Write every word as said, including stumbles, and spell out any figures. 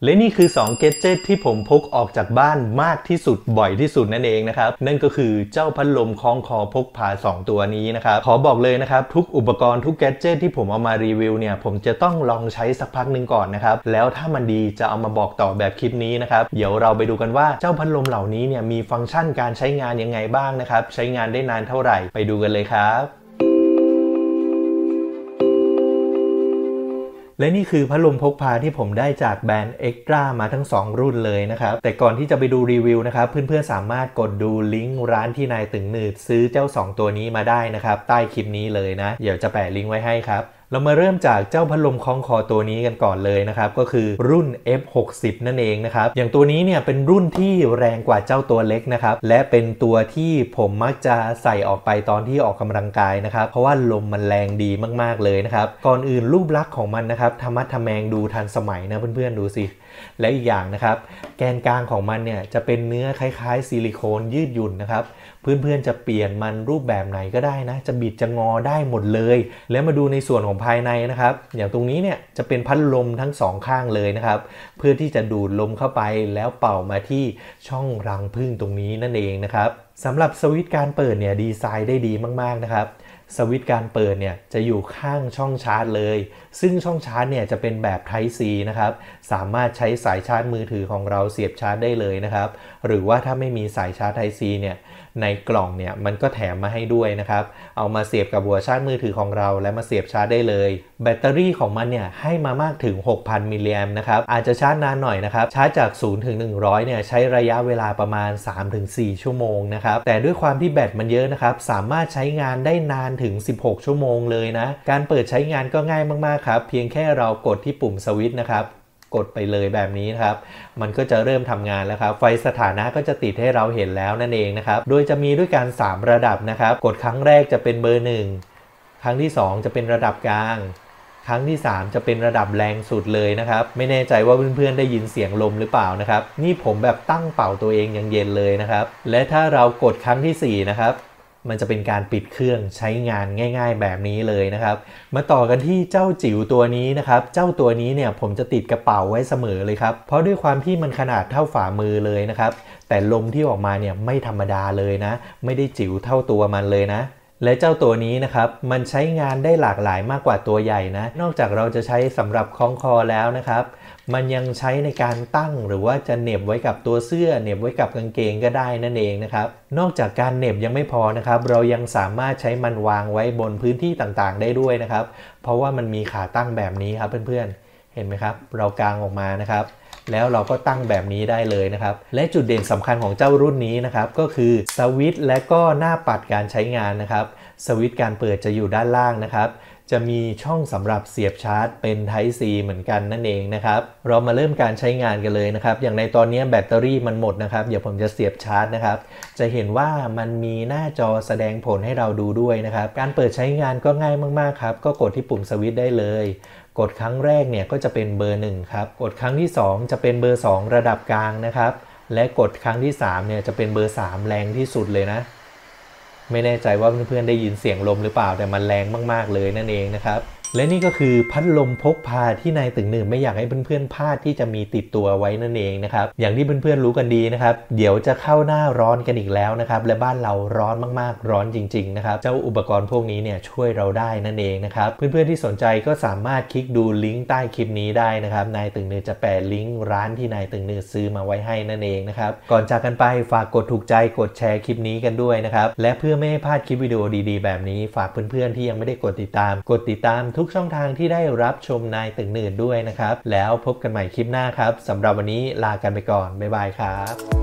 และนี่คือสองแกดเจ็ตที่ผมพกออกจากบ้านมากที่สุดบ่อยที่สุดนั่นเองนะครับนั่นก็คือเจ้าพัดลมคล้องคอพกพาสองตัวนี้นะครับขอบอกเลยนะครับทุกอุปกรณ์ทุกแกดเจ็ตที่ผมเอามารีวิวเนี่ยผมจะต้องลองใช้สักพักหนึ่งก่อนนะครับแล้วถ้ามันดีจะเอามาบอกต่อแบบคลิปนี้นะครับเดี๋ยวเราไปดูกันว่าเจ้าพัดลมเหล่านี้เนี่ยมีฟังก์ชันการใช้งานยังไงบ้างนะครับใช้งานได้นานเท่าไหร่ไปดูกันเลยครับและนี่คือพัดลมพกพาที่ผมได้จากแบรนด์ Extra มาทั้งสองรุ่นเลยนะครับแต่ก่อนที่จะไปดูรีวิวนะครับเพื่อนๆสามารถกดดูลิงก์ร้านที่นายตึงหนืดซื้อเจ้าสองตัวนี้มาได้นะครับใต้คลิปนี้เลยนะเดี๋ยวจะแปะลิงก์ไว้ให้ครับเรามาเริ่มจากเจ้าพัดลมคล้องคอตัวนี้กันก่อนเลยนะครับก็คือรุ่น เอฟ หกสิบ นั่นเองนะครับอย่างตัวนี้เนี่ยเป็นรุ่นที่แรงกว่าเจ้าตัวเล็กนะครับและเป็นตัวที่ผมมักจะใส่ออกไปตอนที่ออกกำลังกายนะครับเพราะว่าลมมันแรงดีมากๆเลยนะครับก่อนอื่นรูปลักษณ์ของมันนะครับธรรมะทแมงดูทันสมัยนะเพื่อนๆดูสิและอีกอย่างนะครับแกนกลางของมันเนี่ยจะเป็นเนื้อคล้ายๆซิลิโคนยืดหยุ่นนะครับเพื่อนๆจะเปลี่ยนมันรูปแบบไหนก็ได้นะจะบิดจะงอได้หมดเลยแล้วมาดูในส่วนของภายในนะครับอย่างตรงนี้เนี่ยจะเป็นพัดลมทั้งสองข้างเลยนะครับเพื่อที่จะดูดลมเข้าไปแล้วเป่ามาที่ช่องรังผึ้งตรงนี้นั่นเองนะครับสำหรับสวิตช์การเปิดเนี่ยดีไซน์ได้ดีมากๆนะครับสวิตช์การเปิดเนี่ยจะอยู่ข้างช่องชาร์จเลยซึ่งช่องชาร์จเนี่ยจะเป็นแบบ Type C นะครับสามารถใช้สายชาร์จมือถือของเราเสียบชาร์จได้เลยนะครับหรือว่าถ้าไม่มีสายชาร์จ Type C เนี่ยในกล่องเนี่ยมันก็แถมมาให้ด้วยนะครับเอามาเสียบกับหัวชาร์จมือถือของเราและมาเสียบชาร์จได้เลยแบตเตอรี่ของมันเนี่ยให้มามากถึง หกพัน มิลลิแอมป์นะครับอาจจะชาร์จนานหน่อยนะครับชาร์จจากศูนย์ถึงหนึ่งร้อยเนี่ยใช้ระยะเวลาประมาณ สามถึงสี่ ชั่วโมงนะครับแต่ด้วยความที่แบตมันเยอะนะครับสามารถใช้งานได้นานถึงสิบหกชั่วโมงเลยนะการเปิดใช้งานก็ง่ายมากๆครับเพียงแค่เรากดที่ปุ่มสวิตช์นะครับกดไปเลยแบบนี้นะครับมันก็จะเริ่มทำงานแล้วครับไฟสถานะก็จะติดให้เราเห็นแล้วนั่นเองนะครับโดยจะมีด้วยกันสามระดับนะครับกดครั้งแรกจะเป็นเบอร์หนึ่งครั้งที่สองจะเป็นระดับกลางครั้งที่สามจะเป็นระดับแรงสุดเลยนะครับไม่แน่ใจว่าเพื่อนๆได้ยินเสียงลมหรือเปล่านะครับนี่ผมแบบตั้งเป่าตัวเองยังเย็นเลยนะครับและถ้าเรากดครั้งที่สี่นะครับมันจะเป็นการปิดเครื่องใช้งานง่ายๆแบบนี้เลยนะครับมาต่อกันที่เจ้าจิ๋วตัวนี้นะครับเจ้าตัวนี้เนี่ยผมจะติดกระเป๋าไว้เสมอเลยครับเพราะด้วยความที่มันขนาดเท่าฝ่ามือเลยนะครับแต่ลมที่ออกมาเนี่ยไม่ธรรมดาเลยนะไม่ได้จิ๋วเท่าตัวมันเลยนะและเจ้าตัวนี้นะครับมันใช้งานได้หลากหลายมากกว่าตัวใหญ่นะนอกจากเราจะใช้สำหรับคล้องคอแล้วนะครับมันยังใช้ในการตั้งหรือว่าจะเหน็บไว้กับตัวเสื้อเหน็บไว้กับกางเกงก็ได้นั่นเองนะครับนอกจากการเหน็บยังไม่พอนะครับเรายังสามารถใช้มันวางไว้บนพื้นที่ต่างๆได้ด้วยนะครับเพราะว่ามันมีขาตั้งแบบนี้ครับเพื่อนๆเห็นไหมครับเรากางออกมานะครับแล้วเราก็ตั้งแบบนี้ได้เลยนะครับและจุดเด่นสำคัญของเจ้ารุ่นนี้นะครับก็คือสวิตช์และก็หน้าปัดการใช้งานนะครับสวิตช์การเปิดจะอยู่ด้านล่างนะครับจะมีช่องสำหรับเสียบชาร์จเป็น Type C เหมือนกันนั่นเองนะครับเรามาเริ่มการใช้งานกันเลยนะครับอย่างในตอนนี้แบตเตอรี่มันหมดนะครับเดี๋ยวผมจะเสียบชาร์จนะครับจะเห็นว่ามันมีหน้าจอแสดงผลให้เราดูด้วยนะครับการเปิดใช้งานก็ง่ายมากๆครับก็กดที่ปุ่มสวิตช์ได้เลยกดครั้งแรกเนี่ยก็จะเป็นเบอร์หนึ่งครับกดครั้งที่สองจะเป็นเบอร์สองระดับกลางนะครับและกดครั้งที่สามเนี่ยจะเป็นเบอร์สามแรงที่สุดเลยนะไม่แน่ใจว่าเพื่อนๆได้ยินเสียงลมหรือเปล่าแต่มันแรงมากๆเลยนั่นเองนะครับและนี่ก็คือพัดลมพกพาที่นายตึงหนึ่งไม่อยากให้เพื่อนๆพลาดที่จะมีติดตัวไว้นั่นเองนะครับอย่างที่เพื่อนๆรู้กันดีนะครับเดี๋ยวจะเข้าหน้าร้อนกันอีกแล้วนะครับและบ้านเราร้อนมากๆร้อนจริงๆนะครับเจ้าอุปกรณ์พวกนี้เนี่ยช่วยเราได้นั่นเองนะครับเพื่อนๆที่สนใจก็สามารถคลิกดูลิงก์ใต้คลิปนี้ได้นะครับนายตึงหนึ่งจะแปะลิงก์ร้านที่นายตึงหนึ่งซื้อมาไว้ให้นั่นเองนะครับก่อนจากกันไปฝากกดถูกใจกดแชร์คลิปนี้กันด้วยนะครับและเพื่อไม่ให้พลาดคลิปวิดีโอดีๆแบบนี้ฝากเพื่อนๆที่ยังไม่ได้กดติดตามกดติดตามทุกช่องทางที่ได้รับชมนายตึงหนืดด้วยนะครับแล้วพบกันใหม่คลิปหน้าครับสำหรับวันนี้ลากันไปก่อนบ๊ายบายครับ